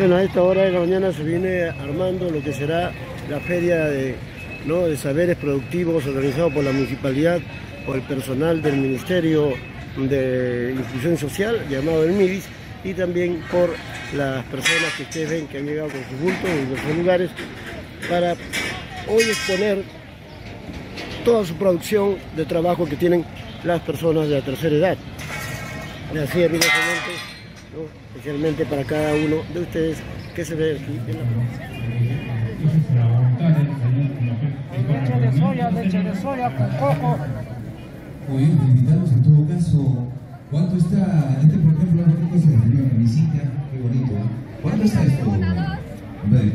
Bueno, a esta hora de la mañana se viene armando lo que será la feria de saberes productivos organizado por la municipalidad, por el personal del Ministerio de Inclusión Social, llamado el MIDIS, y también por las personas que ustedes ven que han llegado con sus bultos en diversos lugares para hoy exponer toda su producción de trabajo que tienen las personas de la tercera edad. Así evidentemente, especialmente para cada uno de ustedes que se ve aquí en la leche de soya con coco. Oye, felicitamos en todo caso. ¿Cuánto está, por ejemplo, qué cosa es una camisita? Qué bonito, ¿eh? ¿Cuánto está esto? Hombre.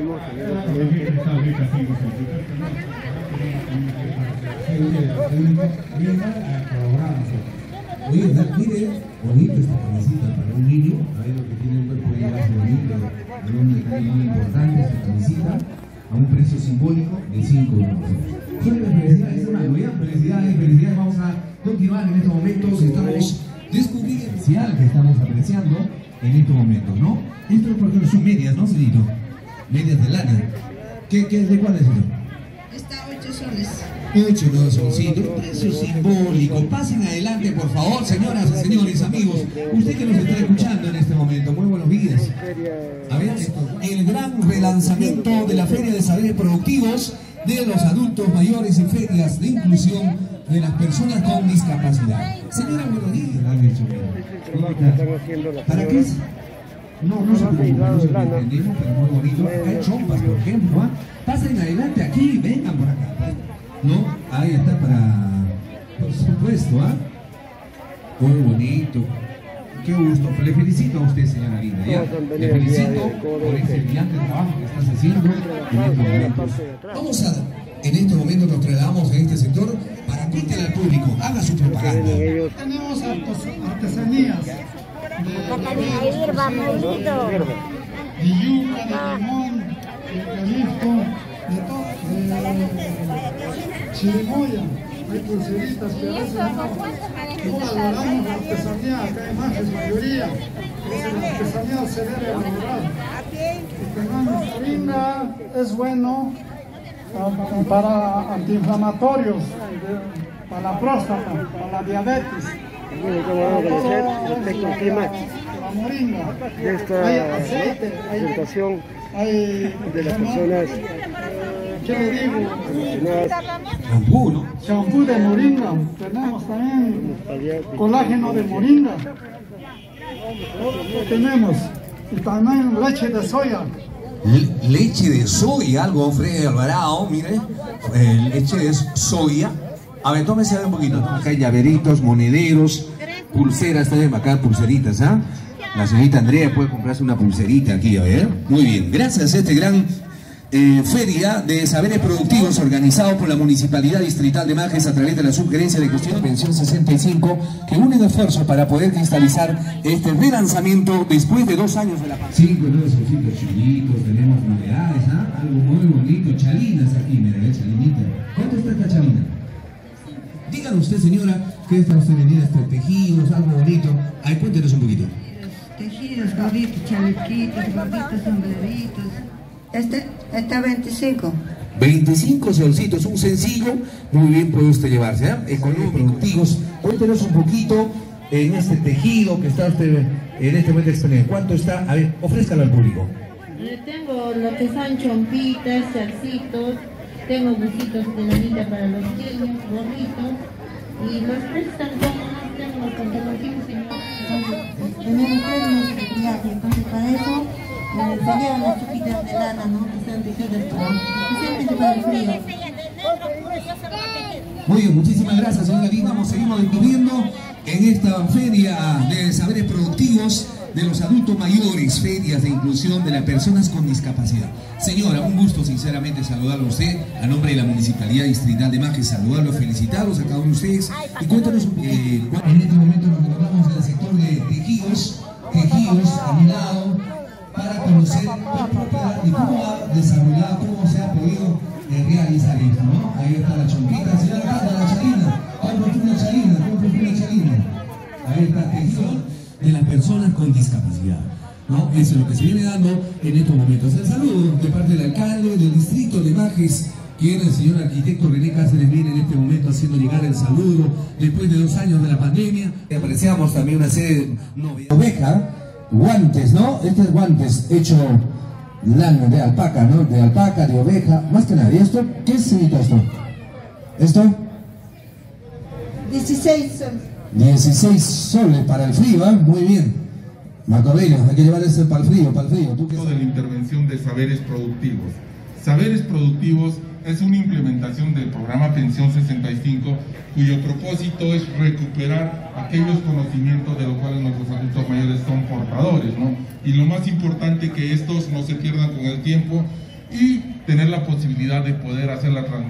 Oye, mire, bonito esta camisita para un niño, a ver lo que tiene un cuerpo de base bonito, de un detalle muy importante, esta camisita, a un precio simbólico de 5 euros. Felicidades, hermano, ya, felicidades, vamos a continuar en estos momentos, estamos descubriendo el especial que estamos apreciando en estos momentos, ¿no? Esto, por ejemplo, son medias, ¿no, Celito? Medias de lana. ¿De cuál es esto? Está 8 soles. 8 solcitos, precio simbólico. Pasen adelante, por favor, señoras y señores, amigos. Usted que nos está escuchando en este momento, muy buenos días. A ver, el gran relanzamiento de la Feria de Saberes Productivos de los adultos mayores y ferias de inclusión de las personas con discapacidad. Señora, buenos días. ¿Para qué es? No se preocupen, entendemos, pero muy bonito. Acá hay chompas, por ejemplo. Pasen adelante aquí, vengan por acá. ¿No? Ahí está por supuesto, Muy bonito. Qué gusto. Le felicito a usted, señora Linda, ¿ya? Le felicito por ese brillante trabajo que estás haciendo en estos momentos. En este momento nos trasladamos en este sector para cuéntele al público, haga su propaganda. Tenemos artesanías de yuca, de limón, de eucalipto, de chirimoya. Hay pulseritas que a veces no valoramos la artesanía, acá hay más mayoría. La artesanía se debe valorar. Tenemos moringa, es bueno para antiinflamatorios, para la próstata, para la diabetes. Respecto al clima de esta presentación de las personas, ¿qué le digo? Champú, ¿no? Champú de moringa. Tenemos también colágeno de moringa. Tenemos. Y también leche de soya. Leche de soya, algo Freddy Alvarado, mire. Leche de soya. A ver, tómese un poquito. Acá hay llaveritos, monederos, pulseras, también acá pulseritas, ¿ah? La señorita Andrea puede comprarse una pulserita aquí, a ver. Muy bien, gracias a este gran feria de saberes productivos organizado por la Municipalidad Distrital de Majes a través de la Subgerencia de Cuestión Pensión 65, que unen esfuerzos para poder cristalizar este relanzamiento después de 2 años de la pandemia. 5 nuevos solcitos chilitos, tenemos novedades, algo muy bonito, chalinas aquí, mira, chalinita. ¿Cuánto está esta chalina? Díganos usted, señora, que está usted vendiendo tejidos, algo bonito. Ahí, cuéntenos un poquito. Tejidos, gorditos, chalequitos, gorditos, sombreritos. Está 25. 25 solcitos, un sencillo, muy bien puede usted llevarse, económicos, productivos. Cuéntenos un poquito en este tejido que está usted en este momento exponiendo. ¿Cuánto está? A ver, ofrézcalo al público. Tengo lo que son chompitas, salsitos, tengo busitos de lanita para los niños, gorritos, y los precios están cómodos, tengo los pantaloncillos, Tenemos 3 meses de viaje, entonces para eso salieron las chupitas de lana, ¿no? Que están tejidas especialmente para el frío. Muy bien, muchísimas gracias, señora Linda. Seguimos descubriendo en esta feria de saberes productivos de los adultos mayores, ferias de inclusión de las personas con discapacidad. Señora, un gusto sinceramente saludarlo a usted, a nombre de la Municipalidad Distrital de Majes, saludarlos, felicitarlos a cada uno de ustedes y cuéntanos un poco. En este momento nos encontramos en el sector de tejidos a mi lado, para conocer la propiedad y cómo ha desarrollado, cómo se ha podido realizar esto, ¿no? Ahí está la chompita, señora Cata, la chalina, cómprate una chalina. Ahí está tejido de las personas con discapacidad. ¿no? Eso es lo que se viene dando en estos momentos. El saludo de parte del alcalde del distrito de Majes, quien el señor arquitecto René Cáceres viene en este momento haciendo llegar el saludo después de 2 años de la pandemia. Apreciamos también una serie de novedades. Oveja, guantes, ¿no? Este es guantes hecho lana de alpaca, ¿no? De alpaca, de oveja, más que nada. ¿Y esto? ¿Qué significa esto? ¿Esto? 16 soles. 16 soles para el frío, ¿eh? Muy bien. Marco Aurelio, hay que llevar ese para el frío, para el frío. ¿Tú qué de la intervención de saberes productivos. Saberes productivos es una implementación del programa Pensión 65, cuyo propósito es recuperar aquellos conocimientos de los cuales nuestros adultos mayores son portadores, ¿no? Y lo más importante, que estos no se pierdan con el tiempo y tener la posibilidad de poder hacer la transición.